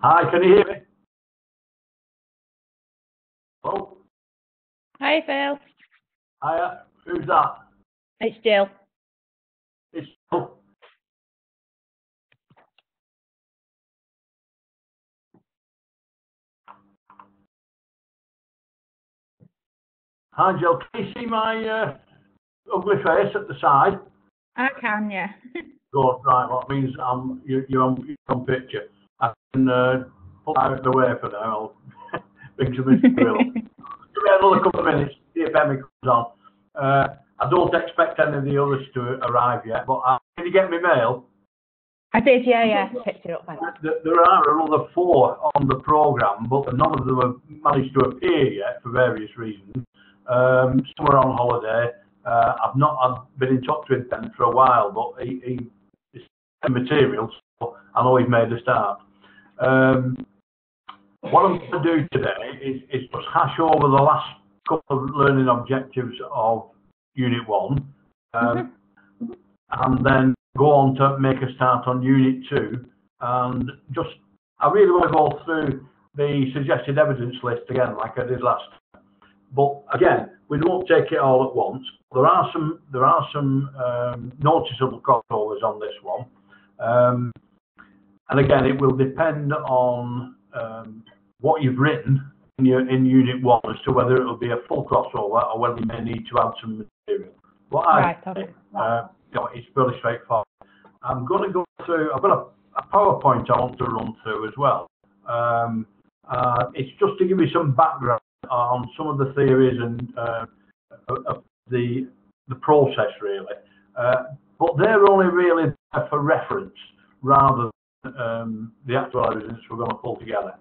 Hi, can you hear me? Hello? Hi, Phil. Hiya, who's that? It's Jill. It's Phil. Hi, Jill. Can you see my ugly face at the side? I can, yeah. Good, right. Well, that means you're on picture. I can pull out of the way for now. I'll bring some material. Give me another couple of minutes, see if Emmy comes on. I don't expect any of the others to arrive yet, but can you get me mail? I did, yeah. Picked it up, thanks. There are another 4 on the programme, but none of them have managed to appear yet for various reasons. Some are on holiday. I've been in touch with Ben for a while, but he's materials, so I know he's made a start. What I'm going to do today is just hash over the last couple of learning objectives of Unit 1, and then go on to make a start on Unit 2. And I really want to go through the suggested evidence list again, like I did last time. But again, we won't take it all at once. There are some noticeable crossovers on this one, and again, it will depend on what you've written in Unit 1 as to whether it will be a full crossover or whether you may need to add some material. But it's fairly straightforward. I'm going to go through. I've got a PowerPoint I want to run through as well. It's just to give you some background on some of the theories and of the process, really. But they're only really there for reference rather than the actual evidence we're going to pull together.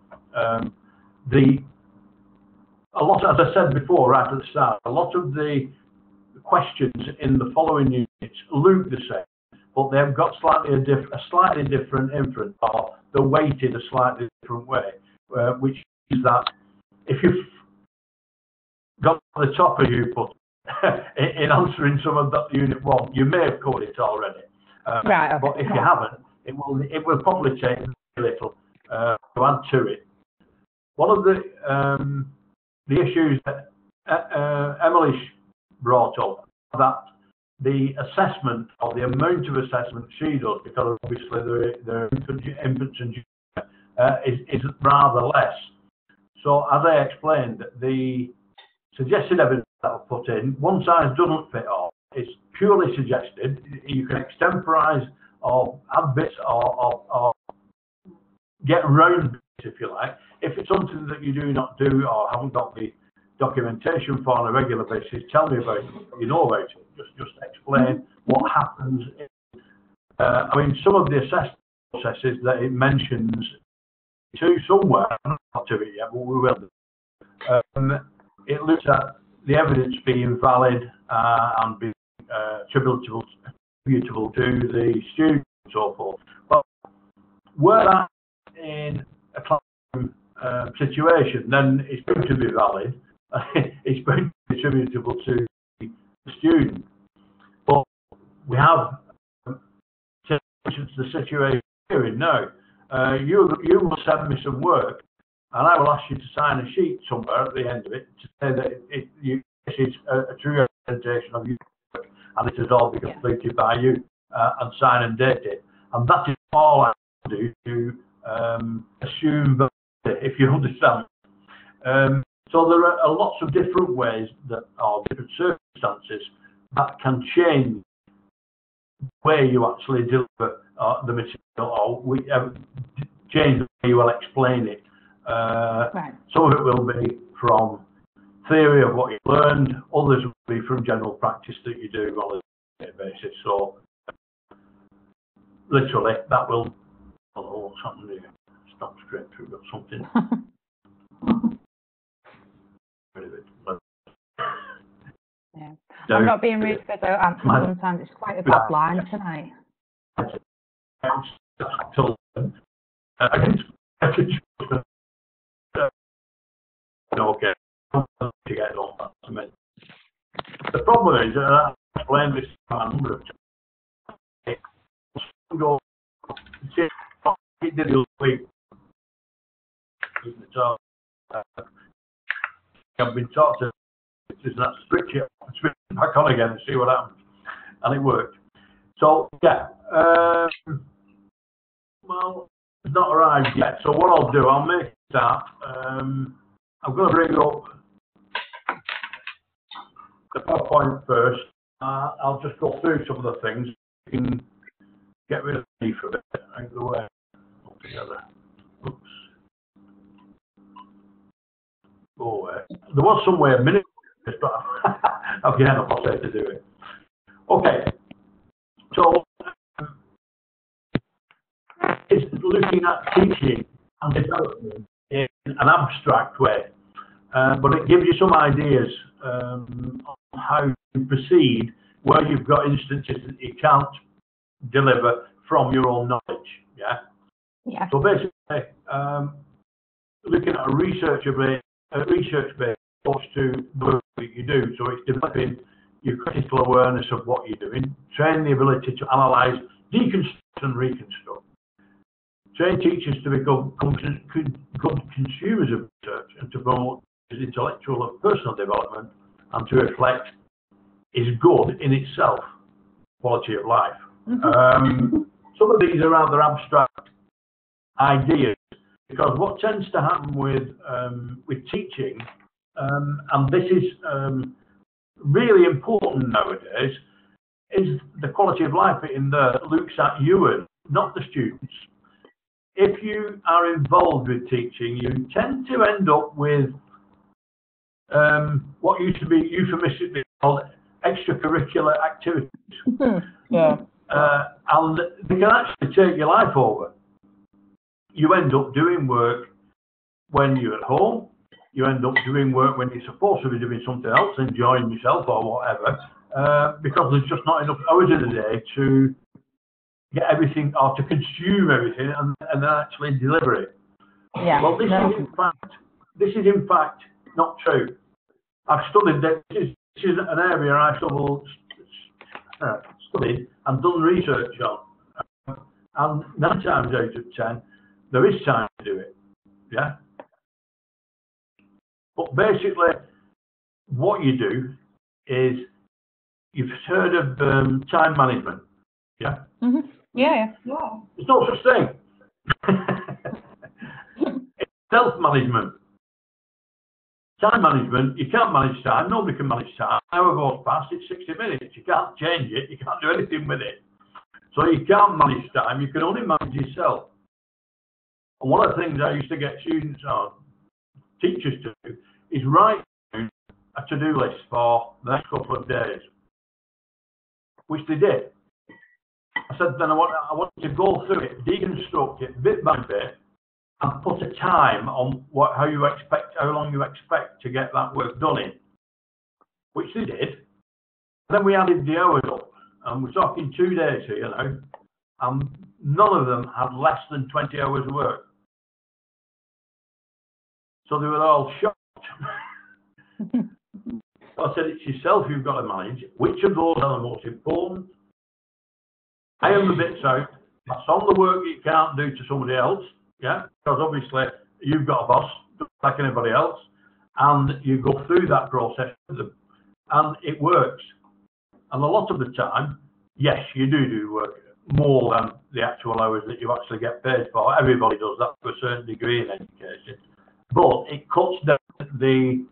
As I said before, right at the start, a lot of the questions in the following units look the same, but they've got a slightly different inference, or they're weighted a slightly different way, which is that if you've got the top of you put in answering some of that Unit 1, you may have covered it already. Right. Okay. But if you haven't, it will probably take a little to add to it. One of the issues that Emily brought up, that the assessment or the amount of assessment she does, because obviously they're infants and junior, is rather less. So as I explained, the suggested evidence that I've put in, one size doesn't fit all. It's purely suggested. You can extemporise or add bits or get around bits, if you like. If it's something that you do not do or haven't got the documentation for on a regular basis, tell me about it. You know about it. Just explain what happens. Some of the assessment processes that it mentions to somewhere, I'm not to it yet, but we will do. It looks at the evidence being valid and being attributable to the student and so forth. But were that in a classroom situation, then it's going to be valid. It's going to be attributable to the student. But we have the situation here in now. You will send me some work, and I will ask you to sign a sheet somewhere at the end of it to say that this is a true representation of your work, and it has all been completed by you, and sign and date it. And that is all I do to assume that, if you understand. So there are lots of different ways that are different circumstances that can change the way you actually deliver the material, or change the way you will explain it. Right. Some of it will be from theory of what you learned, others will be from general practice that you do on a daily basis. So literally, that will. Oh, what's happened here? Stop straight through. Got something. Yeah. I'm not being rude because I don't answer sometimes. It's quite a bad line tonight. Okay. The problem is, I explained this a number of times. It did last week. So I've been taught to just that switch it back on again and see what happens, and it worked. So yeah, well, it's not arrived yet. So what I'll do, I'll make that. I'm going to bring up the PowerPoint first. I'll just go through some of the things. You can get rid of me for a bit. Out of the way altogether. Oops. Go away. There was some way a minute, but I've got no way to do it. Okay. So it's looking at teaching and development in an abstract way, but it gives you some ideas on how to proceed where you've got instances that you can't deliver from your own knowledge. Yeah. So basically, looking at a research-based approach to the work that you do. So it's developing your critical awareness of what you're doing, train the ability to analyse, deconstruct and reconstruct. Train teachers to become good consumers of research and to promote intellectual and personal development, and to reflect is good in itself, quality of life. Some of these are rather abstract ideas, because what tends to happen with teaching, and this is really important nowadays, is the quality of life in there looks at you and not the students. If you are involved with teaching, you tend to end up with what used to be euphemistically called extracurricular activities. And they can actually take your life over. You end up doing work when you're at home. You end up doing work when you're supposed to be doing something else, enjoying yourself or whatever, because there's just not enough hours in the day to get everything or to consume everything and then actually deliver it. Well, this is in fact not true. I've studied this. This is an area I've studied and done research on, and 9 times out of 10, there is time to do it. Yeah. But basically, what you do is, you've heard of time management. Yeah. Yeah. There's no such thing. It's self-management. Time management, you can't manage time. Nobody can manage time. An hour goes past, it's 60 minutes. You can't change it. You can't do anything with it. So you can't manage time. You can only manage yourself. And one of the things I used to get students or teachers to do is write a to-do list for the next couple of days, which they did. I said, then I want you to go through it, deconstruct it bit by bit, and put a time on how long you expect to get that work done in, which they did. Then we added the hours up, and we're talking 2 days here now, and none of them had less than 20 hours of work. So they were all shocked. I said, it's yourself you've got to manage. Which of those are the most important? I am the bits out. That's on the work you can't do to somebody else. Yeah, because obviously you've got a boss, like anybody else, and you go through that process with them, and it works. And a lot of the time, yes, you do work more than the actual hours that you actually get paid for. Everybody does that to a certain degree in education, but it cuts down the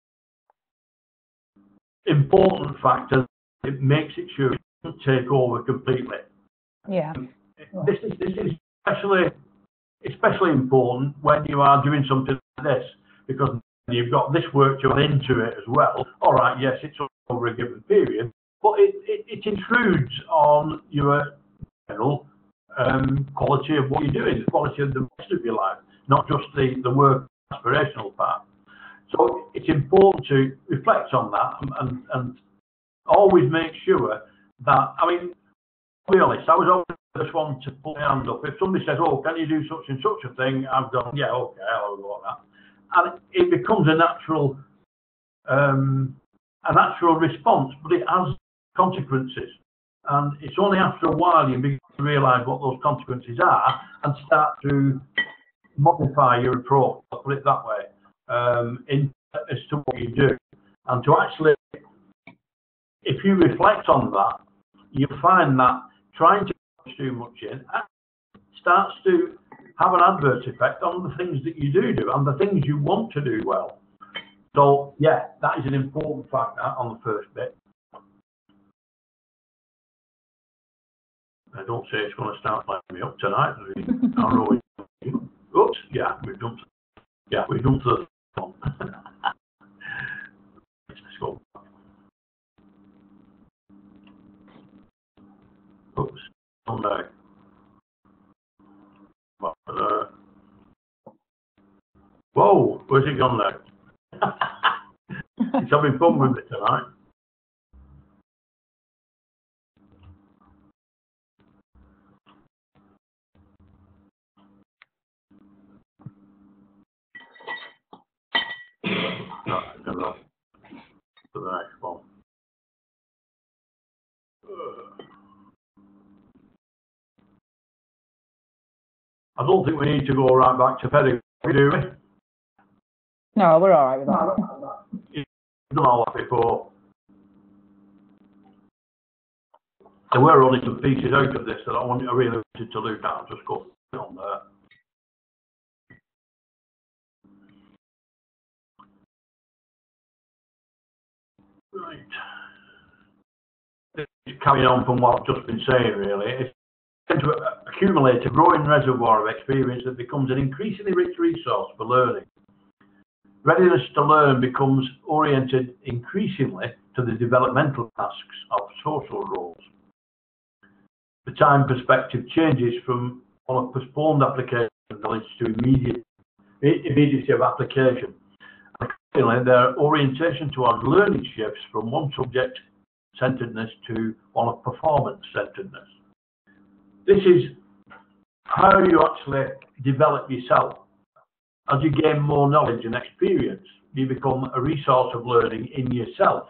important factors. It makes it sure it doesn't take over completely. Yeah. This is especially important when you are doing something like this, because you've got this work to add into it as well. All right, yes, it's over a given period, but it intrudes on your general quality of what you're doing, the quality of the rest of your life, not just the work aspirational part. So it's important to reflect on that and always make sure that, I mean, to be honest, I was always the first one to put my hand up. If somebody says, oh, can you do such and such a thing? I've gone, yeah, okay, I'll go on that. And it becomes a natural response, but it has consequences. And it's only after a while you begin to realise what those consequences are and start to modify your approach, I'll put it that way, as to what you do. And to actually, if you reflect on that, you'll find that trying to put too much in starts to have an adverse effect on the things that you do and the things you want to do well. So, yeah, that is an important factor on the first bit. I don't say it's going to start lighting me up tonight. Oops, yeah, we've done the one. Let's go. Oops, on there. Whoa, where's it gone now? It's having fun with me tonight. Right, go on to the next one. I don't think we need to go right back to pedagogy, do we? No, we're all right with that. You've done all that before. There were only some pieces out of this that I really wanted to look at. I'll just go on there. Right. Carrying on from what I've just been saying, really, it's to accumulate a growing reservoir of experience that becomes an increasingly rich resource for learning. Readiness to learn becomes oriented increasingly to the developmental tasks of social roles. The time perspective changes from one of postponed application of knowledge to immediacy of application. Accordingly, their orientation towards learning shifts from one subject-centeredness to one of performance-centeredness. This is how you actually develop yourself. As you gain more knowledge and experience, you become a resource of learning in yourself.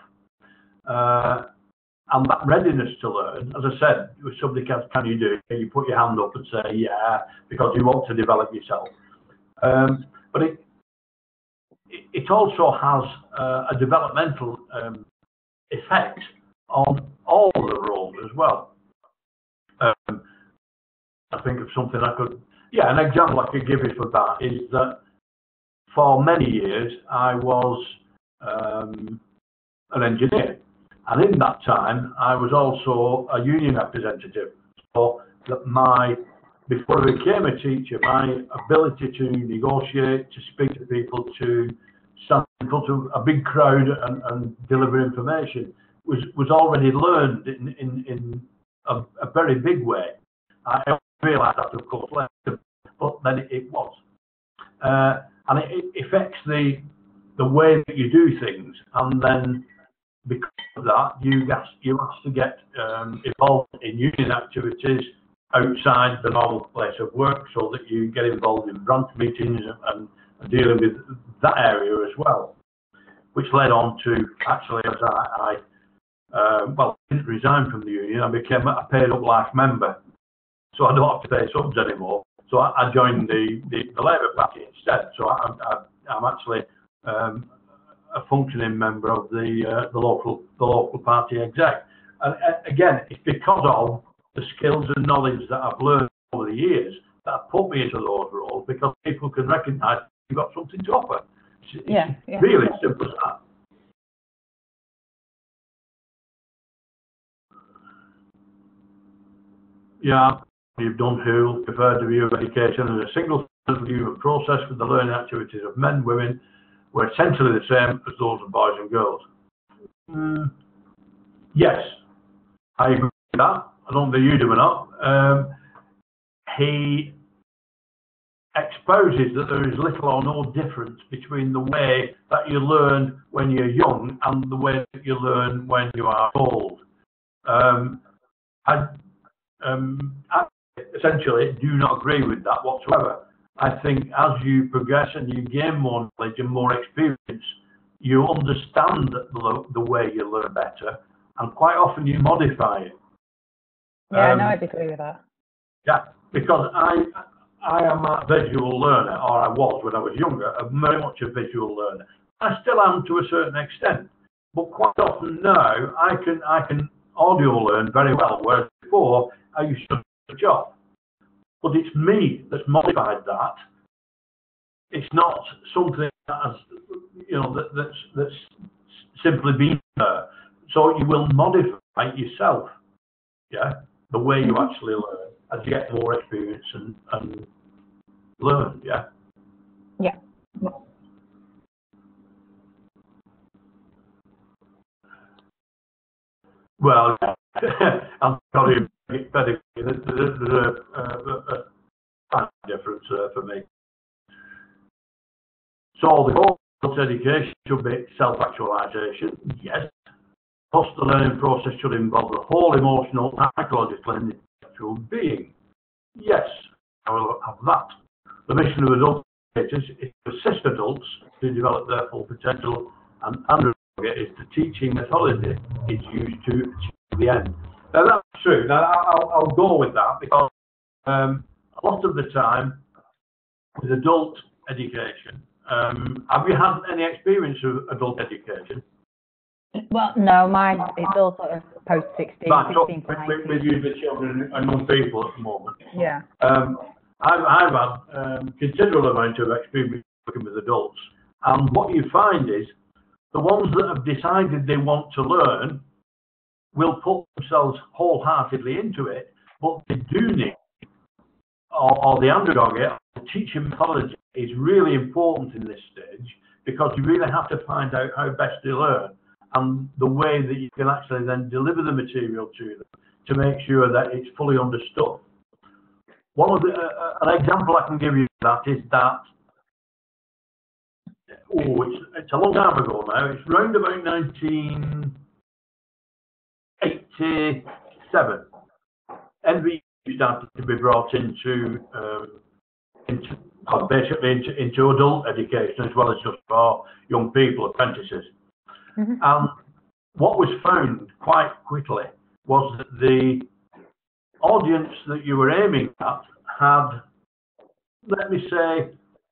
And that readiness to learn, as I said, if somebody can you do it, you put your hand up and say, yeah, because you want to develop yourself. But it also has a developmental effect on all the roles as well. I think of something I could, an example I could give you for that is that for many years I was an engineer, and in that time I was also a union representative. So that before I became a teacher, my ability to negotiate, to speak to people, to stand in front of a big crowd and deliver information was already learned in a very big way. I realised that, of course, later, but then it was. And it affects the way that you do things, and then because of that, you have to get involved in union activities outside the normal place of work, so that you get involved in branch meetings and dealing with that area as well, which led on to actually, as I didn't resign from the union, I became a paid-up life member, so I don't have to pay subs anymore. So I joined the Labour Party instead. So I'm actually a functioning member of the local party exec. And again, it's because of the skills and knowledge that I've learned over the years that have put me into those roles, because people can recognise you've got something to offer. It's really simple as that. Yeah. You've done who preferred the view of education as a single view of process with the learning activities of men, women were essentially the same as those of boys and girls. Yes, I agree with that. I don't know if you do or not. He exposes that there is little or no difference between the way that you learn when you're young and the way that you learn when you are old. I essentially do not agree with that whatsoever. I think as you progress and you gain more knowledge and more experience, you understand the way you learn better, and quite often you modify it. Yeah, no, I'd agree with that. Yeah, because I am a visual learner, or I was when I was younger, very much a visual learner. I still am to a certain extent, but quite often now I can audio learn very well, whereas before I used to do a job. But it's me that's modified that. It's not something that's, you know, that's simply been there. So you will modify it yourself, yeah, the way you actually learn as you get more experience and learn, yeah. Yeah. Well, I'm sorry, there's a difference for me. So the goal of education should be self-actualization, yes. Plus the learning process should involve the whole emotional, psychological and intellectual being. Yes, I will have that. The mission of adult educators is to assist adults to develop their full potential, and is the teaching methodology is used to achieve the end. Now that's true. Now I'll go with that because a lot of the time with adult education, have you had any experience of adult education? Well, no, mine it's all sort of post 16, Right, 16 to 19. with you, the children and young people at the moment. Yeah. I've had considerable amount of experience working with adults, and what you find is the ones that have decided they want to learn will put themselves wholeheartedly into it, but they do need, or the underdog, the teaching methodology is really important in this stage because you really have to find out how best to learn and the way that you can actually then deliver the material to them to make sure that it's fully understood. One of the, an example I can give you of that is that, it's a long time ago now, it's round about 1987. NVE started to be brought into adult education as well as just for young people, apprentices. And what was found quite quickly was that the audience that you were aiming at had, let me say,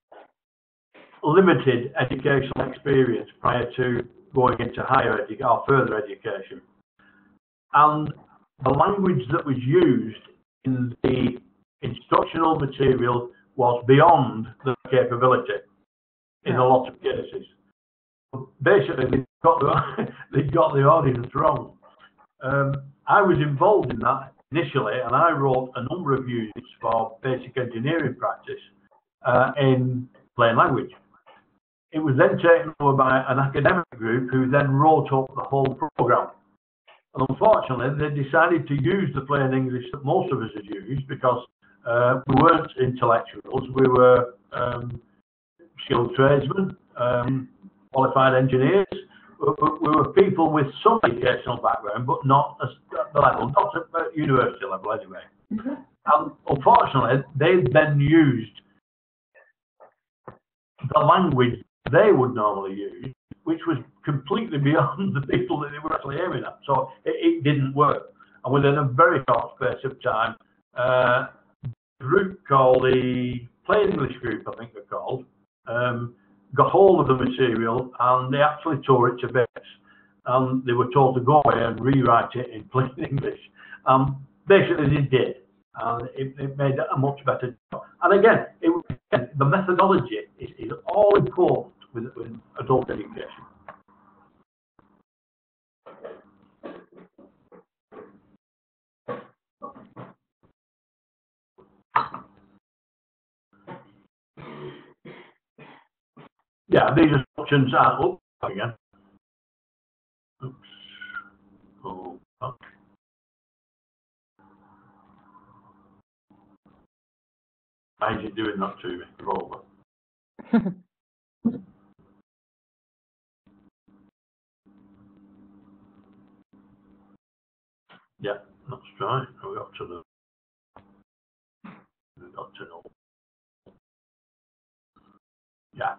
limited educational experience prior to going into higher education or further education. And the language that was used in the instructional material was beyond the capability in a lot of cases. Basically, they got the audience wrong. I was involved in that initially, and I wrote a number of units for basic engineering practice in plain language. It was then taken over by an academic group who then wrote up the whole programme. And unfortunately, they decided to use the plain English that most of us had used because we weren't intellectuals, we were skilled tradesmen, qualified engineers. We were people with some educational background, but not at the level, not at university level anyway. And unfortunately, they then used the language they would normally use, which was completely beyond the people that they were actually aiming at. So it didn't work. And within a very short space of time, a group called the Plain English Group, I think they're called, got hold of the material and they actually tore it to bits. And they were told to go away and rewrite it in plain English. Basically, they did. And it made a much better job. And again, the methodology is all important with adult education. Yeah, these instructions are up again. Oops. Oh, fuck. Why is it doing that to me? Rover. Yeah, that's right. We got to know. We got to know. Yeah.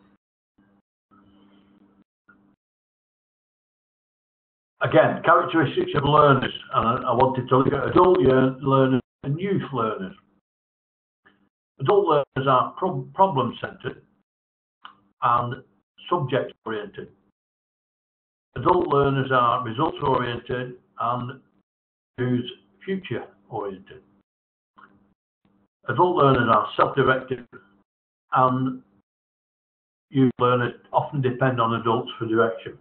Again, characteristics of learners, and I wanted to look at adult learners and youth learners. Adult learners are problem-centred and subject-oriented. Adult learners are results-oriented and use future-oriented. Adult learners are self-directed, and youth learners often depend on adults for direction.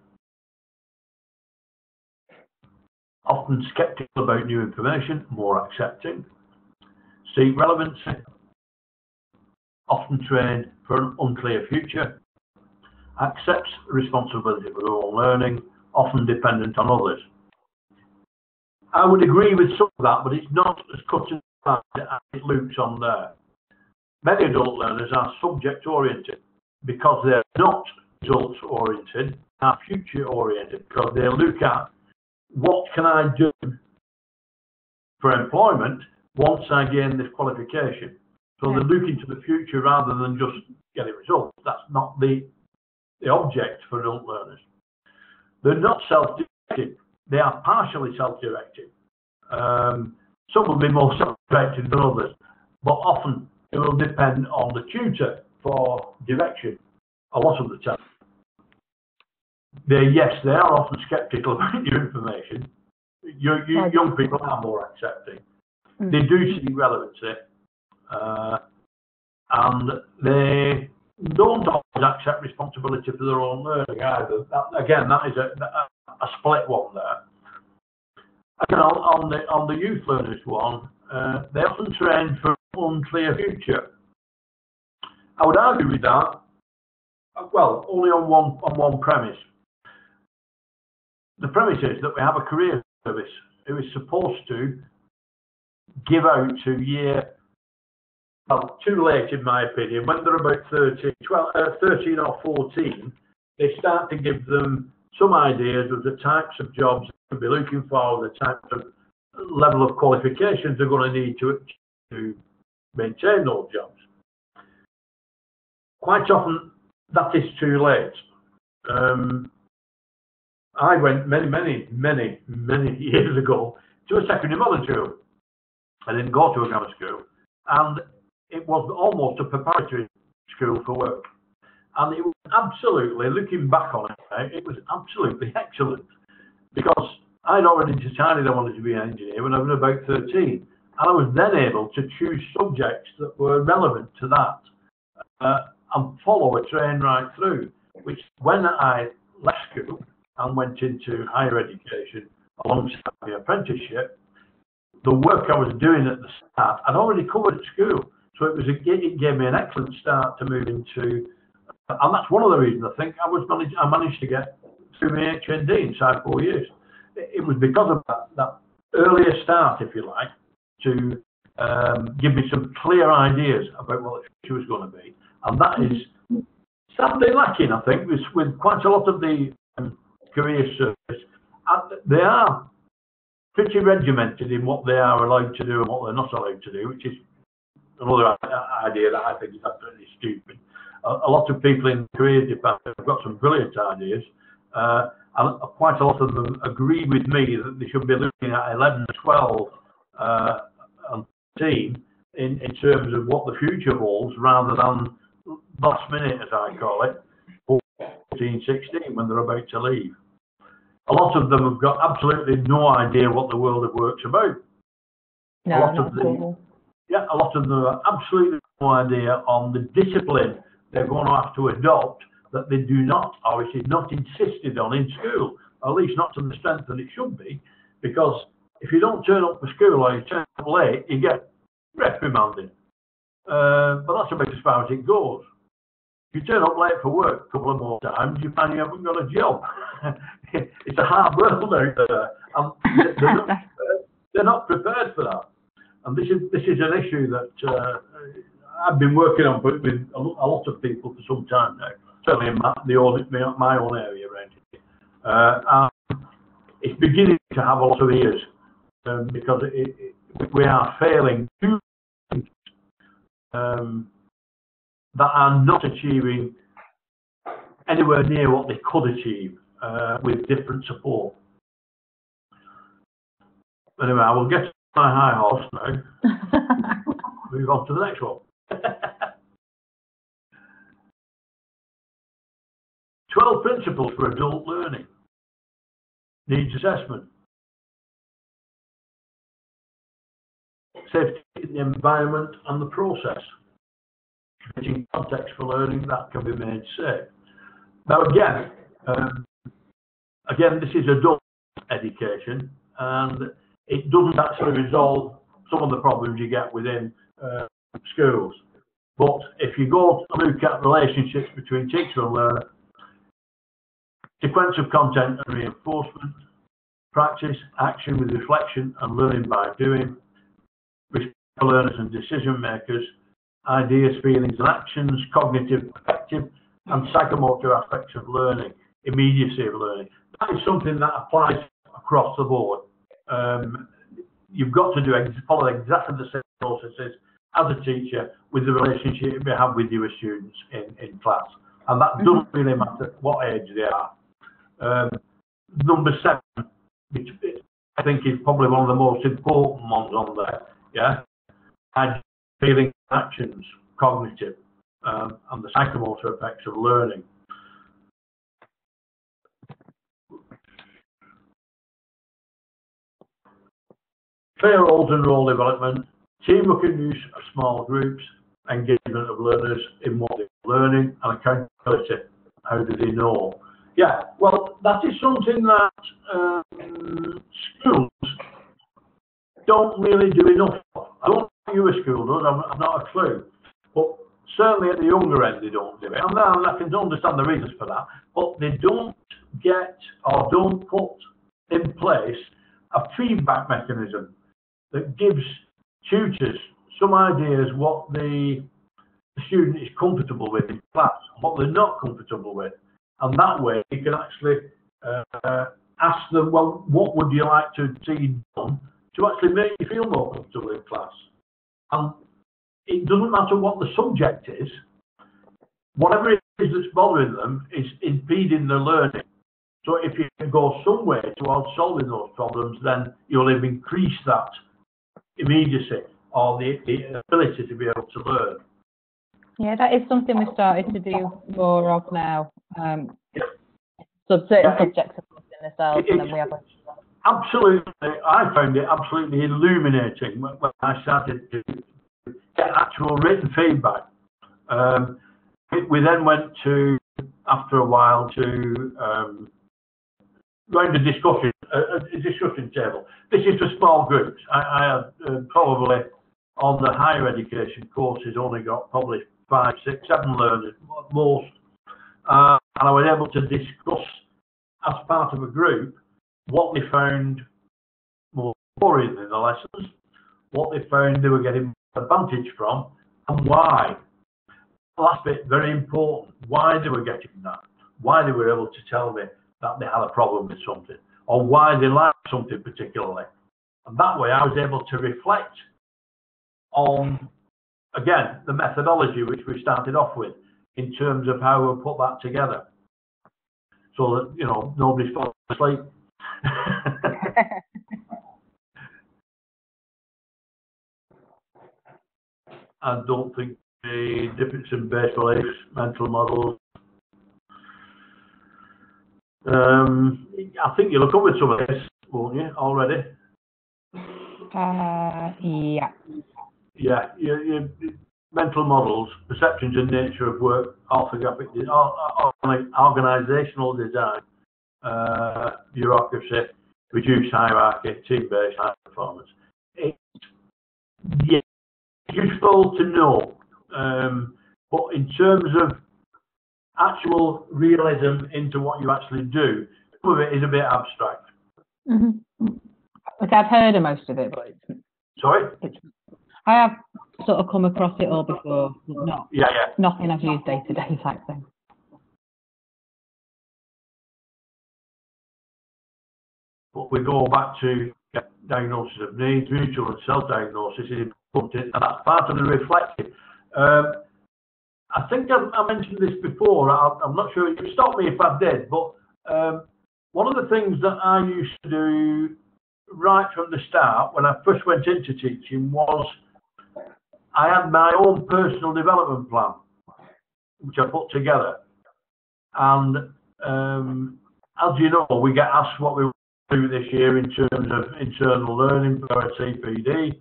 Often sceptical about new information, more accepting. Seek relevancy. Often trained for an unclear future. Accepts responsibility for their own learning, often dependent on others. I would agree with some of that, but it's not as cut and dried as it looks on there. Many adult learners are subject-oriented because they're not results-oriented, are future-oriented because they look at what can I do for employment once I gain this qualification. So they're looking to the future rather than just getting results. That's not the object for adult learners. They're not self-directed. They are partially self-directed. Some will be more self-directed than others, but often it will depend on the tutor for direction a lot of the time. They are often sceptical about new information. Young people are more accepting. They do see relevancy, and they don't always accept responsibility for their own learning either. That is a split one there. Again, on the youth learners one, they often train for an unclear future. I would argue with that, well, only on one premise. The premise is that we have a career service who is supposed to give out to too late in my opinion, when they're about 13 or 14, they start to give them some ideas of the types of jobs they'll be looking for, the types of level of qualifications they're going to need to maintain those jobs. Quite often that is too late. I went many years ago to a secondary modern school. I didn't go to a grammar school, and it was almost a preparatory school for work. And it was absolutely, looking back on it, it was absolutely excellent, because I'd already decided I wanted to be an engineer when I was about 13, and I was then able to choose subjects that were relevant to that and follow a train right through, which when I left school and went into higher education alongside my apprenticeship, the work I was doing at the start I'd already covered at school. So it gave me an excellent start to move into, and that's one of the reasons I think I managed to get through my HND inside 4 years. It was because of that earlier start, if you like, to give me some clear ideas about what the future was going to be. And that is sadly lacking, I think, with quite a lot of the career service. They are pretty regimented in what they are allowed to do and what they're not allowed to do, which is another idea that I think is absolutely stupid. A lot of people in the career department have got some brilliant ideas, and quite a lot of them agree with me that they should be looking at 11, 12, and 13 in terms of what the future holds, rather than last minute, as I call it, 14, 16, when they're about to leave. A lot of them have got absolutely no idea what the world of work's about. No, a lot of them have absolutely no idea on the discipline they're going to have to adopt that they do not, or it is not insisted on in school, or at least not to the strength that it should be, because if you don't turn up for school or you turn up late, you get reprimanded. But that's about as far as it goes. If you turn up late for work a couple of more times, you find you haven't got a job. It's a hard world out there, and they're not prepared for that. And this is an issue that I've been working on with a lot of people for some time now, certainly in my own area around here. And it's beginning to have a lot of ears, because we are failing to that are not achieving anywhere near what they could achieve with different support. Anyway, I will get to my high horse now. Move on to the next one. "12 principles for adult learning. Needs assessment. Safety in the environment and the process. Creating context for learning that can be made safe." Now again, this is adult education, and it doesn't actually resolve some of the problems you get within schools. But if you go to look at relationships between teacher and learner, sequence of content and reinforcement, practice, action with reflection and learning by doing, respect for learners and decision makers, ideas, feelings and actions, cognitive, affective and psychomotor aspects of learning, immediacy of learning. That is something that applies across the board. You've got to follow exactly the same processes as a teacher with the relationship you have with your students in class. And that doesn't really matter what age they are. Number 7, which I think is probably one of the most important ones on there, yeah? And feeling actions, cognitive, and the psychomotor effects of learning. Clear roles and role development, teamwork and use of small groups, engagement of learners in what they're learning, and accountability. How do they know? Yeah, well, that is something that schools don't really do enough of. I don't know what your school does, I've not a clue. But certainly at the younger end, they don't do it. And I can understand the reasons for that. But they don't get or don't put in place a feedback mechanism that gives tutors some ideas what the student is comfortable with in class, what they're not comfortable with. And that way you can actually ask them, well, what would you like to see done to actually make you feel more comfortable in class? And it doesn't matter what the subject is, whatever it is that's bothering them is impeding their learning. So if you can go somewhere towards solving those problems, then you'll have increased that immediacy or the ability to be able to learn. Yeah, that is something we started to do more of now. Certain subjects are in themselves, and then we have absolutely. I found it absolutely illuminating when I started to get actual written feedback. We then went to, after a while, to round a discussion table. This is for small groups. I had probably on the higher education courses only got probably 5, 6, 7 learners at most, and I was able to discuss as part of a group what they found more boring in the lessons, what they found they were getting advantage from, and why. The last bit, very important, why they were getting that, why they were able to tell me that they had a problem with something, or why they liked something particularly. And that way I was able to reflect on, again, the methodology which we started off with in terms of how we'll put that together. So that, you know, nobody's falling asleep. I don't think the difference in base beliefs, mental models. I think you'll have covered some of this, won't you, already? Yeah. Yeah, your mental models, perceptions and nature of work, orthographic, organisational design, bureaucracy, reduced hierarchy, team-based high performance. It's useful to know, but in terms of actual realism into what you actually do, some of it is a bit abstract. Okay, I've heard of most of it, but it's... Sorry? I have sort of come across it all before, but not nothing I've used day to day type thing. But we go back to diagnosis of needs, mutual and self-diagnosis is important, and that's part of the reflective. I think I mentioned this before, I'm not sure, you stop me if I did, but one of the things that I used to do right from the start when I first went into teaching was I had my own personal development plan, which I put together. And as you know, we get asked what we want to do this year in terms of internal learning for our CPD.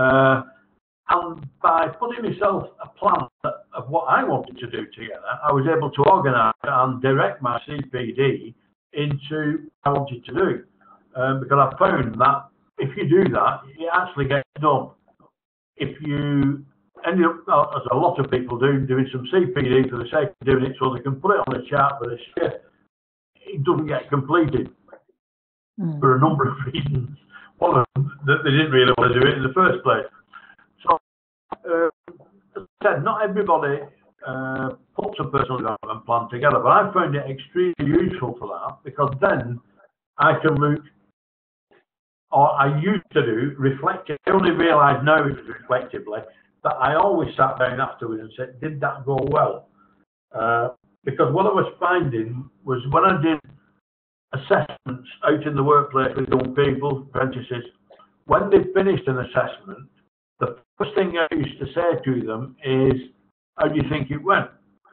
And by putting myself a plan of what I wanted to do together, I was able to organise and direct my CPD into what I wanted to do. Because I found that if you do that, it actually gets done. If you end up, as a lot of people do, doing some CPD for the sake of doing it so they can put it on the chart for this year, it doesn't get completed for a number of reasons. One of them, that they didn't really want to do it in the first place. So, as I said, not everybody puts a personal development plan together, but I found it extremely useful for that, because then I can look, or I used to do, reflective. I only realise now it was reflectively that I always sat down afterwards and said, did that go well? Because what I was finding was when I did assessments out in the workplace with young people, apprentices, when they finished an assessment, the first thing I used to say to them is, how do you think it went?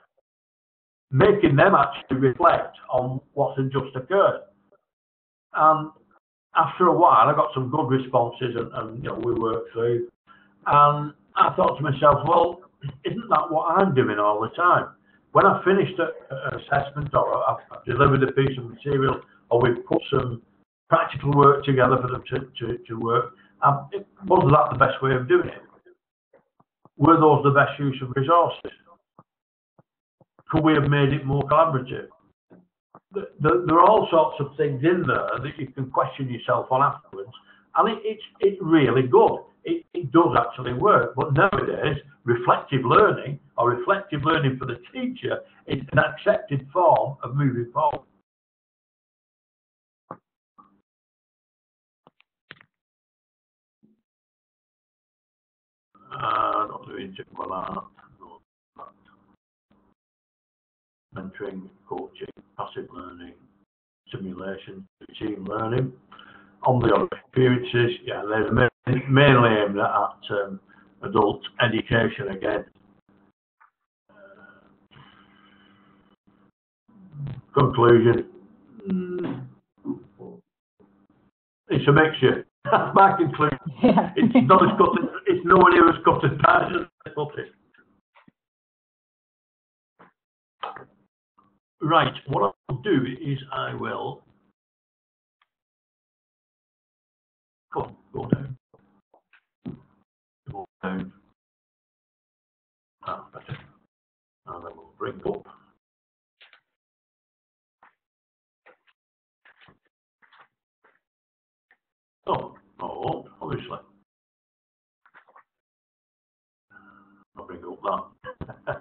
Making them actually reflect on what had just occurred. And after a while, I got some good responses, and you know, we worked through. And I thought to myself, well, isn't that what I'm doing all the time? When I finished an assessment, or I've delivered a piece of material, or we've put some practical work together for them to work, was that the best way of doing it? Were those the best use of resources? Could we have made it more collaborative? There are all sorts of things in there that you can question yourself on afterwards, and it's really good. It does actually work. But nowadays, reflective learning, or reflective learning for the teacher, is an accepted form of moving forward. Not doing too well that. Mentoring, coaching, passive learning, simulation, team learning. On the other experiences, yeah, they're mainly aimed at adult education again. Conclusion. It's a mixture. That's my conclusion. Yeah. It's not as cut. It's nowhere near as cut and tight as I put it. Right. What I'll do is I will go down. Go down. Better. And then we'll bring up. Oh, obviously. I'll bring up that.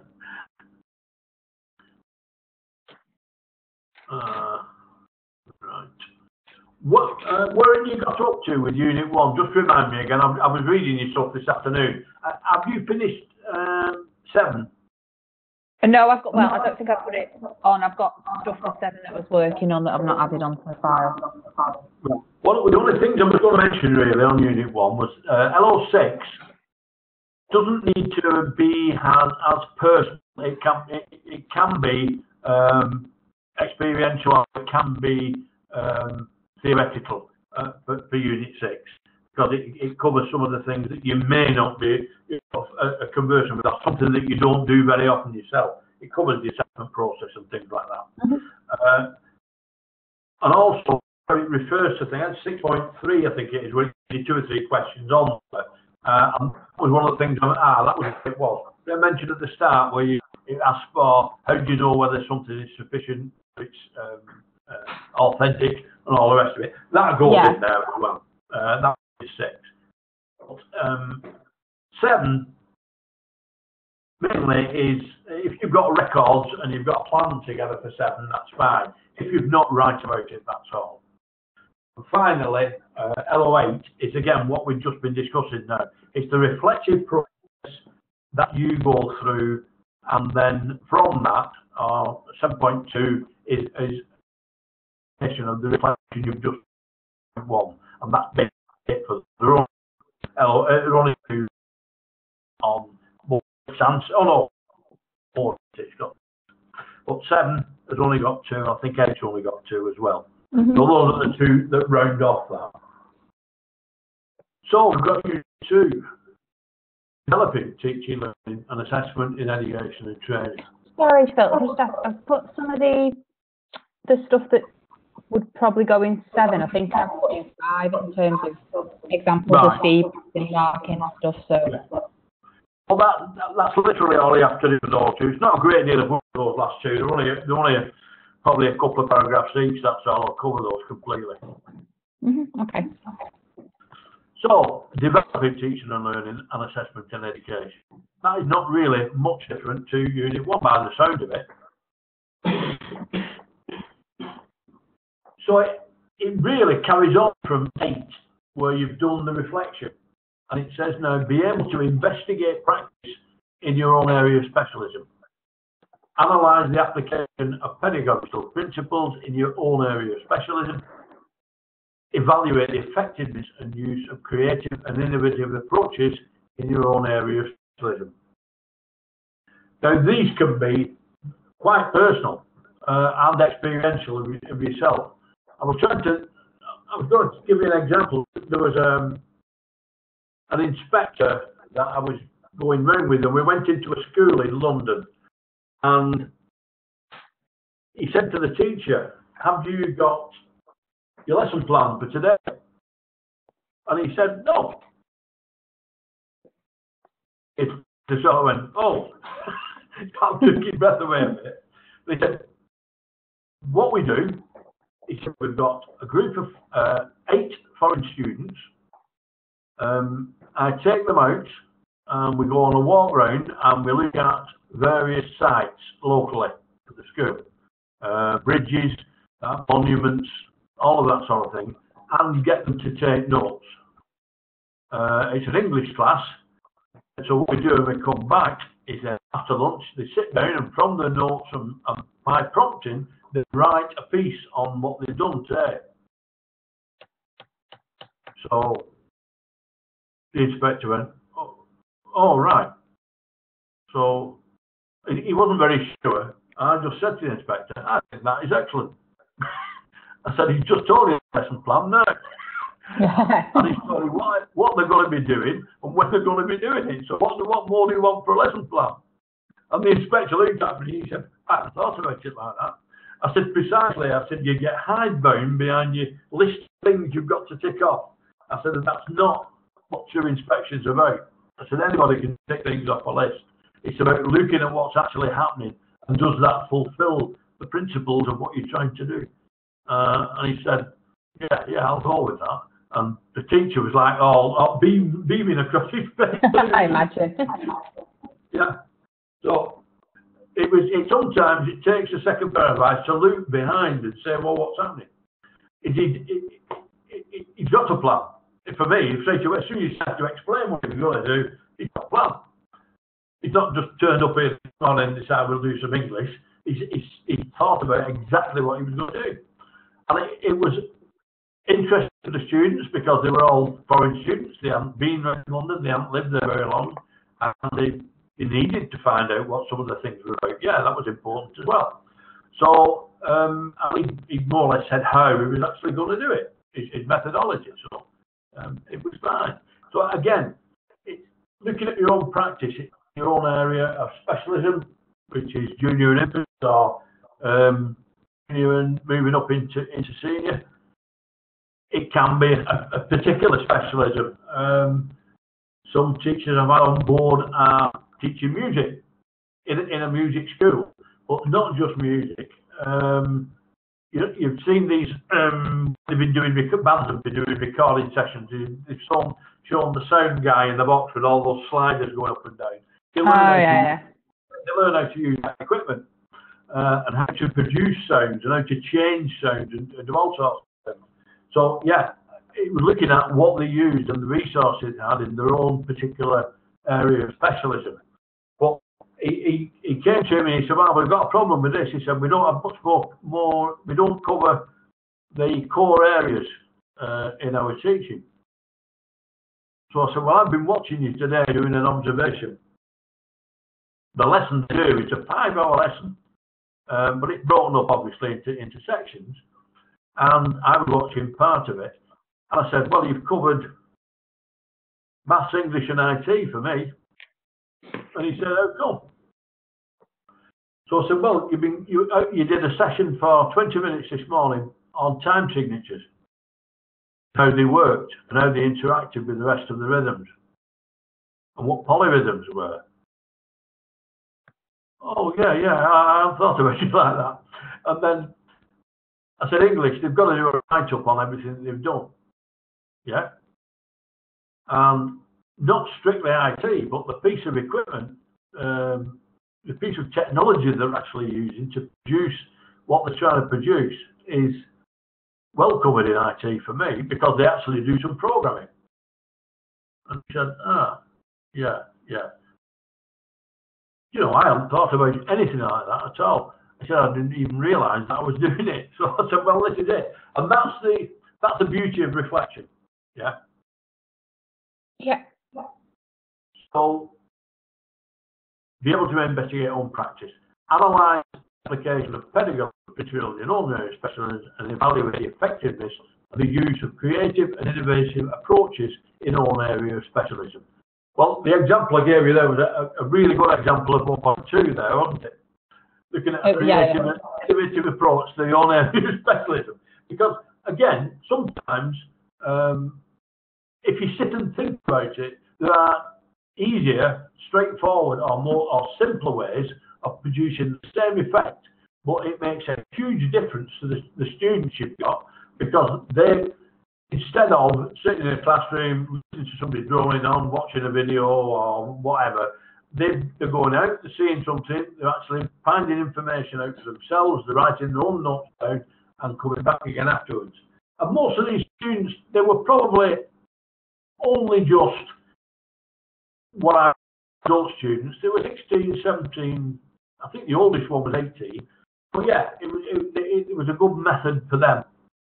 Right. Where have you got up to with Unit 1? Just remind me again. I was reading your stuff this afternoon. Have you finished 7? No, I've got, well, I don't think I put it on. I've got stuff for 7 that I was working on that I've not added onto the file. One of the only things I was going to mention really on Unit 1 was LO6 doesn't need to be as personal. It can be experiential, it can be theoretical for Unit 6, because it covers some of the things that you may not be, a conversion with. That's something that you don't do very often yourself. It covers the assessment process and things like that. And also, it refers to things, 6.3, I think it is, where you did 2 or 3 questions on there. And that was one of the things, that was what it was. I mentioned at the start where it asked for, how do you know whether something is sufficient, it's authentic, and all the rest of it. That goes in there as well. That is 6. But, 7 mainly is, if you've got records and you've got a plan together for 7, that's fine. If you've not, write about it, that's all. And finally, LO8 is again what we've just been discussing now. It's the reflective process that you go through, and then from that, 7.2 is of the reflection you've just done, and that's it for the only 2 on oh no, 4 it's got, but 7 has only got 2. I think 8's only got 2 as well. So those are the 2 that round off that. So we've got you 2, developing teaching, learning and assessment in education and training. Sorry, Phil, I've put some of the stuff that would probably go in 7. I think I've put in 5 in terms of examples of feedback and marking and stuff. So. Yeah. Well, that's literally all you have to do with those 2. It's not a great deal of work, those last 2. They're only probably a couple of paragraphs each. That's all. I'll cover those completely. Okay. So, developing teaching and learning and assessment in education. That is not really much different to Unit 1 by the sound of it. So it really carries on from 8, where you've done the reflection. And it says now, be able to investigate practice in your own area of specialism. Analyse the application of pedagogical principles in your own area of specialism. Evaluate the effectiveness and use of creative and innovative approaches in your own area of specialism. Now, these can be quite personal and experiential of yourself. I was going to give you an example. There was an inspector that I was going round with, and we went into a school in London, and he said to the teacher, have you got your lesson plan for today? And he said, no. It sort of went, oh, that took his breath away a bit. He said, what we do, he said, we've got a group of 8 foreign students. I take them out and we go on a walk round and we look at various sites locally for the school, bridges, monuments, all of that sort of thing, and get them to take notes. It's an English class, so what we do when we come back is after lunch they sit down and from the notes and my prompting they write a piece on what they've done today. So the inspector went, oh right. So he wasn't very sure. I just said to the inspector, I think that is excellent. I said, he's just told you the lesson plan now. And he's told you what they're going to be doing and when they're going to be doing it. So what more do you want for a lesson plan? And the inspector looked at me and he said, I hadn't thought about it like that. I said, precisely. I said, you get hidebound behind your list of things you've got to tick off. I said, that's not what true inspection's about. I said, anybody can tick things off a list. It's about looking at what's actually happening and does that fulfill the principles of what you're trying to do. And he said, yeah, I'll go with that. And the teacher was like, beaming across his face. I imagine. Yeah. So sometimes it takes a second pair of eyes to look behind and say, well, what's happening? He's got a plan. For me, as soon as you start to explain what you're going to do, he's got a plan. He's not just turned up here and decided we'll do some English. He thought about exactly what he was going to do. And it was interesting to the students because they were all foreign students. They hadn't been around London, they hadn't lived there very long, and they needed to find out what some of the things were about. Yeah, that was important as well. So he more or less said how he was actually going to do it, his methodology. So it was fine. So again, looking at your own practice, your own area of specialism, which is junior and infant, or junior and moving up into senior. It can be a particular specialism. Some teachers I've had on board are teaching music in a music school, but not just music. You've seen these, they've been doing, bands have been doing recording sessions. They've shown the sound guy in the box with all those sliders going up and down. They learn how to use that equipment and how to produce sounds and how to change sounds and do all sorts of things. So yeah, it was looking at what they used and the resources they had in their own particular area of specialism. But he came to me and he said, well, we've got a problem with this. He said, we don't have much more we don't cover the core areas in our teaching. So I said, well, I've been watching you today doing an observation. the lesson they do is a 5-hour lesson, but it's broken up obviously into sections. And I was watching part of it, and I said, "Well, you've covered maths, English, and IT for me." And he said, "How come?" So I said, "Well, you did a session for 20 minutes this morning on time signatures, how they worked and how they interacted with the rest of the rhythms, and what polyrhythms were." "Oh yeah, I hadn't thought about it like that." And then I said, "English, they've got to do a write-up on everything that they've done." Yeah. Not strictly IT, but the piece of equipment, the piece of technology they're actually using to produce what they're trying to produce is well covered in IT for me, because they actually do some programming. And he said, yeah. You know, I hadn't thought about anything like that at all. I said, I didn't even realise that I was doing it. So I said, well, this is it. And that's the beauty of reflection. Yeah. Yeah. So be able to investigate own practice, analyse the application of pedagogy materials in own area specialisms, and evaluate the effectiveness of the use of creative and innovative approaches in own area of specialism. Well, the example I gave you there was a really good example of 1.2 there, wasn't it? Looking at a creative and innovative approach to the own area of specialism. Because, again, sometimes if you sit and think about it, there are easier, straightforward, or simpler ways of producing the same effect, but it makes a huge difference to the students you've got, because they, instead of sitting in a classroom, listening to somebody droning on, watching a video or whatever, they're going out, they're seeing something, they're actually finding information out for themselves, they're writing their own notes down and coming back again afterwards. And most of these students, they were probably only just what are adult students. They were 16, 17, I think the oldest one was 18. But yeah, it was a good method for them.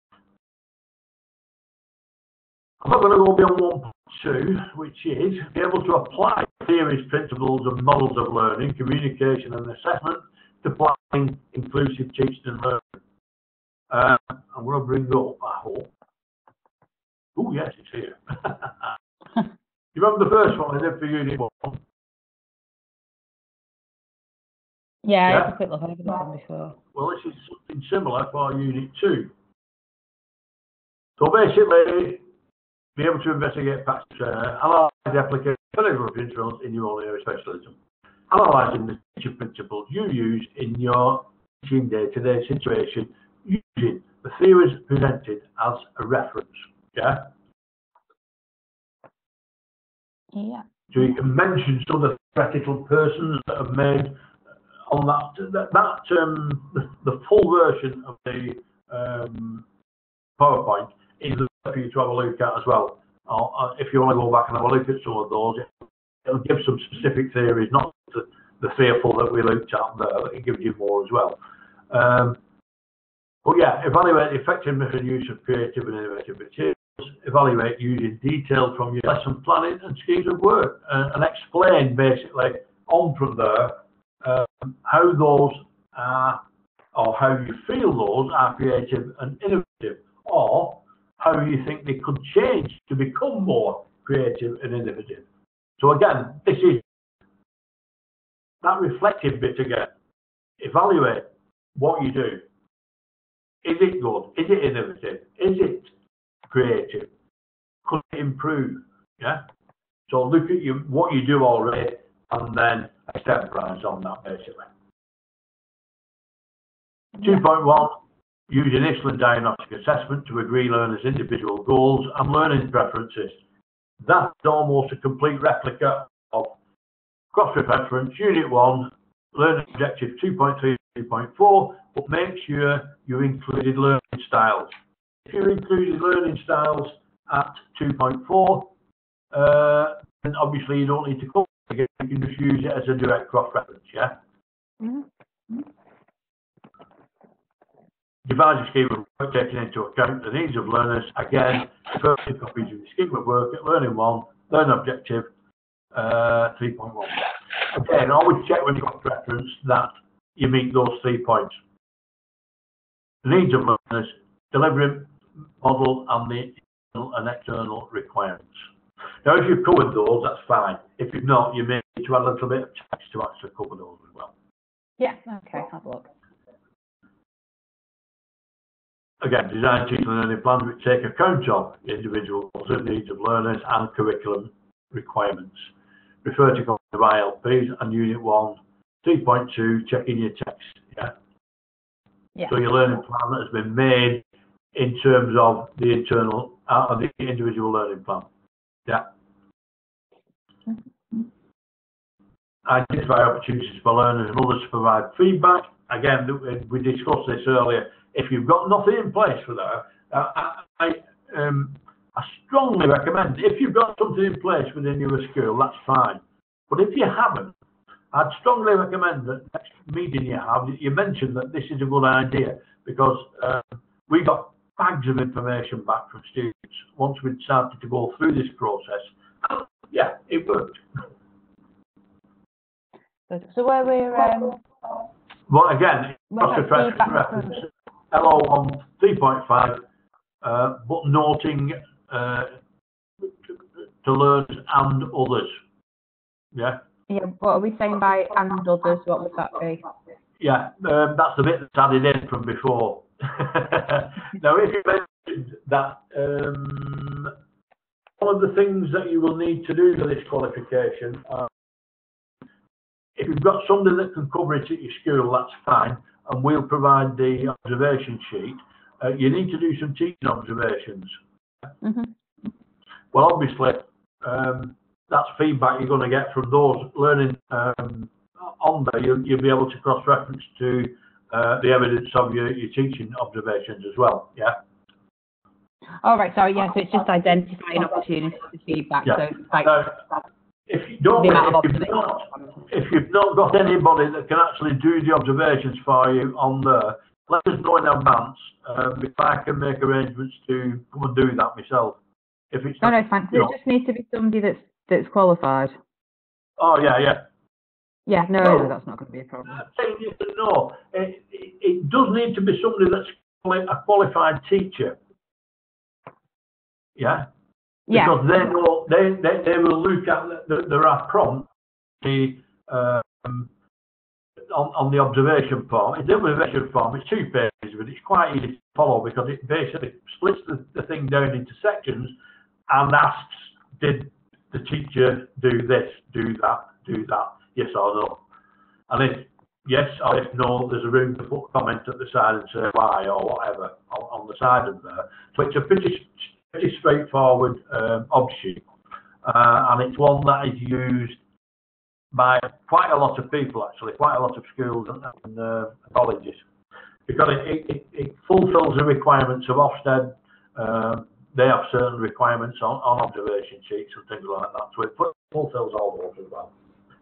I'm not going to go beyond 1.2, which is be able to apply theories, principles and models of learning, communication and assessment to planning inclusive teaching and learning. I'm going to bring up, I hope. Oh yes, it's here. You remember the first one I did for Unit 1? Yeah, I had a quick look over this one before. Well, this is something similar for Unit 2. So basically, be able to investigate practice, analyse the application of pedagogical principles in your own area of specialism, analysing the teaching principles you use in your teaching day-to-day situation, using the theories presented as a reference. Yeah. Yeah. So you can mention some of the theoretical persons that have made on the full version of the PowerPoint is there for you to have a look at as well. If you want to go back and have a look at some of those, it'll give some specific theories, not the 3 or 4 that we looked at there. It gives you more as well. But yeah, evaluate the effectiveness and use of creative and innovative materials. Evaluate using details from your lesson planning and schemes of work, and explain basically on from there how those are, or how you feel those are creative and innovative, or how you think they could change to become more creative and innovative. So again, this is that reflective bit again. Evaluate what you do. Is it good? Is it innovative? Is it creative? Could it improve? Yeah. So look at what you do already, and then extemporize on that basically. 2.1, use initial and diagnostic assessment to agree learners' individual goals and learning preferences. That's almost a complete replica of cross-reference Unit 1, learning objective 2.3, 2.4, but make sure you included learning styles. If you included learning styles at 2.4, then obviously you don't need to cover it again. You can just use it as a direct cross-reference, yeah? Mm-hmm. Devise a scheme of work taking into account the needs of learners. Again, first copies of the scheme of work at Learning 1, Learn Objective 3.1. again, always check when you've got preference that you meet those 3 points. The needs of learners, delivery model, and the internal and external requirements. Now, if you've covered those, that's fine. If you've not, you may need to add a little bit of text to actually cover those as well. Yeah, okay, have a look. Again, design teaching and learning plans which take account of individual needs of learners and curriculum requirements. Refer to ILPs and Unit 1, 3.2, checking your text. Yeah. So your learning plan has been made in terms of the internal, the individual learning plan. Yeah. Identify opportunities for learners and others to provide feedback. Again, we discussed this earlier. If you've got nothing in place for that, I strongly recommend, if you've got something in place within your school, that's fine. But if you haven't, I'd strongly recommend that next meeting you have, you mention that this is a good idea, because we got bags of information back from students once we'd started to go through this process. Yeah, it worked. So where we're... well, again, reference LO1 3.5, but noting to learners and others. Yeah. Yeah. What are we saying by and others? What would that be? Yeah, that's the bit that's added in from before. Now, if you mentioned that one of the things that you will need to do for this qualification, if you've got somebody that can cover it at your school, that's fine, and we'll provide the observation sheet. You need to do some teaching observations. Mm-hmm. Well, obviously, that's feedback you're going to get from those learning on there. You'll be able to cross-reference to the evidence of your teaching observations as well. Yeah. All right. Sorry. Yeah. So it's just identifying opportunities for feedback. Yeah. So like. If you've not got anybody that can actually do the observations for you on there, let us know in advance if I can make arrangements to come and do that myself. If it's no, it's fine. It just needs to be somebody that's qualified. Oh yeah. Yeah, no, that's not going to be a problem. No, it does need to be somebody that's a qualified teacher. Yeah. Because they know they will look at there are prompts on the observation form. The observation form is 2 pages, but it's quite easy to follow because it basically splits the thing down into sections and asks, did the teacher do this, do that, yes or no? And if yes or if no, there's a room to put a comment at the side and say why or whatever on the side of there. So it's a pretty straightforward sheet, and it's one that is used by quite a lot of people, actually, quite a lot of schools and colleges, because it fulfills the requirements of Ofsted. They have certain requirements on observation sheets and things like that, so it fulfills all those as well.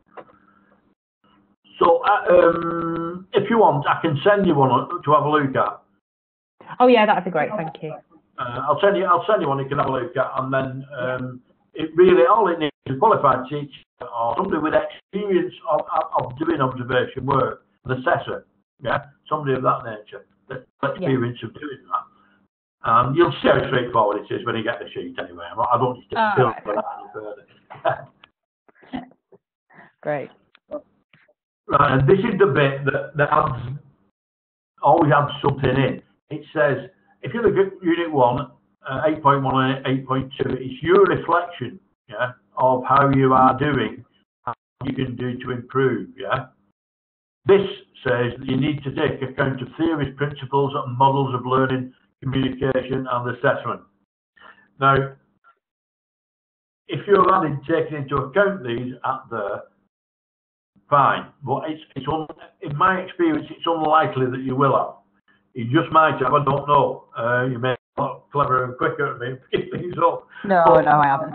So if you want, I can send you one to have a look at. Oh yeah, that'd be great, thank you. I'll send you one you can have a look at, and then it really all it needs is a qualified teacher or somebody with experience of doing observation work, an assessor, yeah, somebody of that nature, that experience of doing that. You'll see how straightforward it is when you get the sheet anyway. I don't need to build for that any further. Great. Right, and this is the bit that always adds something in. It says, if you look at Unit 1, 8.1 and 8.2, it's your reflection, yeah, of how you are doing, how you can do to improve, yeah. This says that you need to take account of theories, principles, and models of learning, communication, and assessment. Now, if you're adding taking into account these at there, fine, but in my experience, it's unlikely that you will have. You just might have, I don't know. You may be a lot cleverer and quicker at me pick things up. No, I haven't.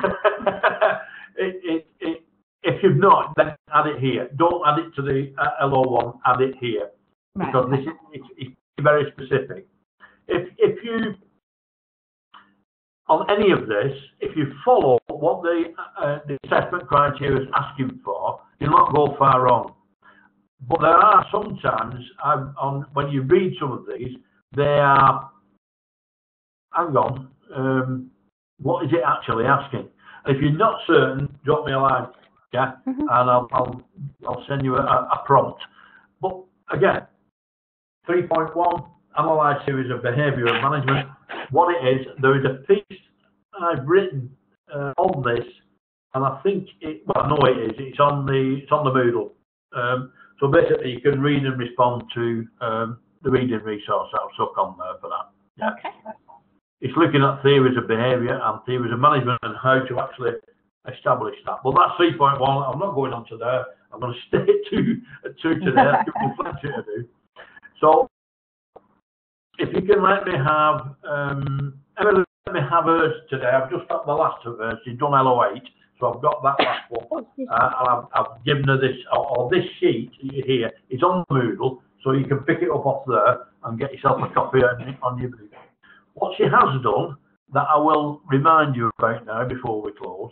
If you've not, then add it here. Don't add it to the LO1, add it here. Right. Because this it's very specific. If you, on any of this, if you follow what the assessment criteria is asking for, you'll not go far wrong. But there are sometimes, when you read some of these, they are, hang on, what is it actually asking? If you're not certain, drop me a line, yeah, and I'll send you a prompt. But again, 3.1, analyse series of behaviour and management. What it is, there is a piece I've written on this, and I think well, I know it is. It's on the Moodle. So basically, you can read and respond to the reading resource that I've stuck on there for that. Yeah. Okay. It's looking at theories of behaviour and theories of management and how to actually establish that. Well, that's 3.1. I'm not going on to there. I'm going to stay to today. I've got plenty to do. So, if you can let me have, Emily, let me have hers today. I've just got the last of hers. She's done LO8, so I've got that last one. And I've given her this, or this sheet here is on Moodle, so you can pick it up off there and get yourself a copy on your book. What she has done, that I will remind you about now before we close,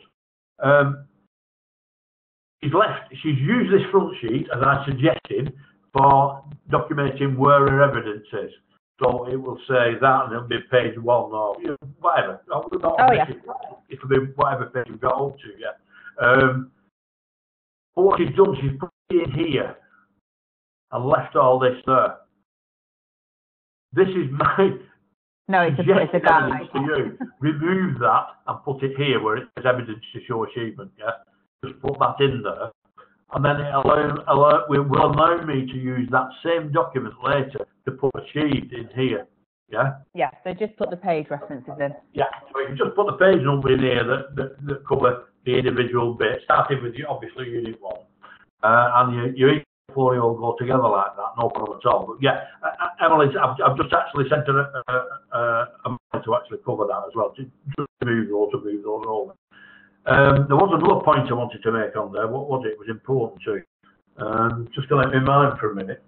she's used this front sheet, as I suggested, for documenting where her evidence is. So it will say that, and it'll be page 1 or whatever. It'll be whatever page you've got up to, yeah. But what she's done, she's put it in here and left all this there. This is my it's a guide to you. Remove that and put it here where it says evidence to show achievement, yeah. Just put that in there. And then it will allow me to use that same document later to put achieved in here. Yeah? Yeah, so just put the page references in. Yeah, so you can just put the page number in here that cover the individual bits, starting with obviously unit 1. And your portfolio will go together like that, no problem at all. But yeah, Emily, I've just actually sent her a mail to actually cover that as well, to move those over. There was another point I wanted to make on there. What was it? It was important too. Just going to let me mind for a minute.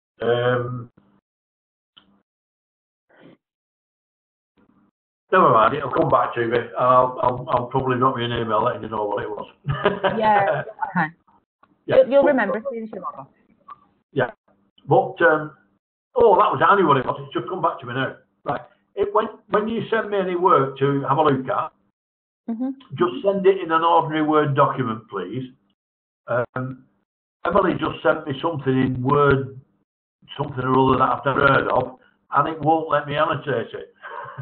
Never mind, it'll come back to me. I'll probably drop you an email letting you know what it was. Yeah. Yeah. You'll remember as soon as you log off. Yeah. But, that was only what it was. It's just come back to me now. Right. When you send me any work to have a look at, just send it in an ordinary Word document, please. Emily just sent me something in Word, something or other that I've never heard of, and it won't let me annotate it.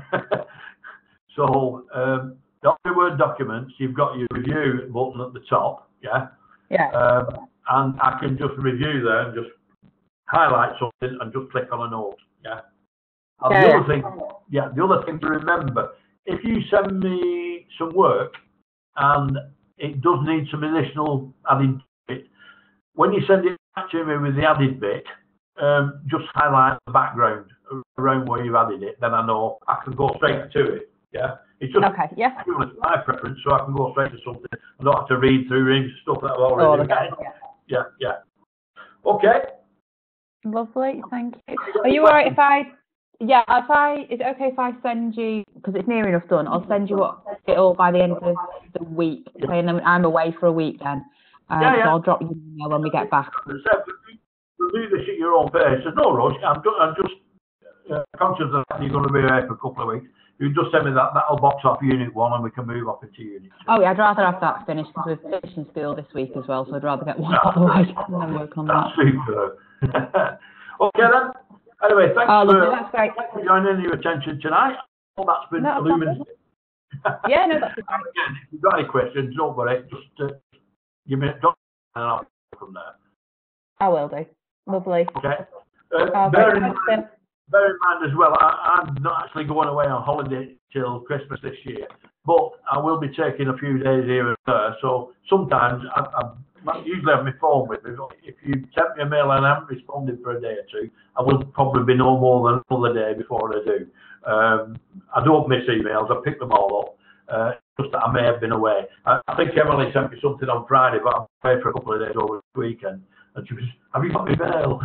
So, the ordinary Word documents, you've got your review button at the top, yeah? Yeah. And I can just review there and just highlight something and just click on a note, yeah? And the other thing to remember, if you send me some work and it does need some additional added bit, when you send it back to me with the added bit, just highlight the background around where you've added it, then I know I can go straight to it. Yeah, it's just my preference, so I can go straight to something. I don't have to read through stuff that I've already read. Yeah. Okay. Lovely, thank you. Are you alright if I? Yeah, is it okay if I send you, because it's near enough done, I'll send you it all by the end of the week, saying I'm away for a week then. So I'll drop you an email when we get back. We'll do this at your own pace. There's no rush. I'm just conscious that you're going to be away for a couple of weeks. You just send me that'll box off unit 1 and we can move off into unit 2. Oh yeah, I'd rather have that finished because we're finishing school this week as well, so I'd rather get one otherwise and then work on that. Super. Okay then. Anyway, thanks for joining your attention tonight. Well, that's been illuminating. Yeah, no, that's great. Again, if you've got any questions, don't worry. Just give me a and I'll go from there. I will do. Lovely. Okay. Bear in mind as well, I'm not actually going away on holiday till Christmas this year, but I will be taking a few days here and there. So sometimes I usually have my phone with me. If you send me a mail and I haven't responded for a day or two, I will probably be no more than another day before I do. I don't miss emails. I pick them all up. Just that I may have been away. I think Emily sent me something on Friday, but I'm away for a couple of days over the weekend. And she was, have you got my mail?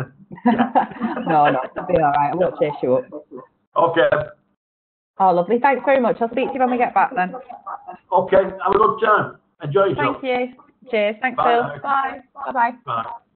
No, it'll be all right. I won't chase you up. Okay. Oh, lovely. Thanks very much. I'll speak to you when we get back then. Okay, have a good time. Enjoy yourself. Thank you. Cheers. Thanks, Bye. Phil. Bye. Bye-bye. Bye.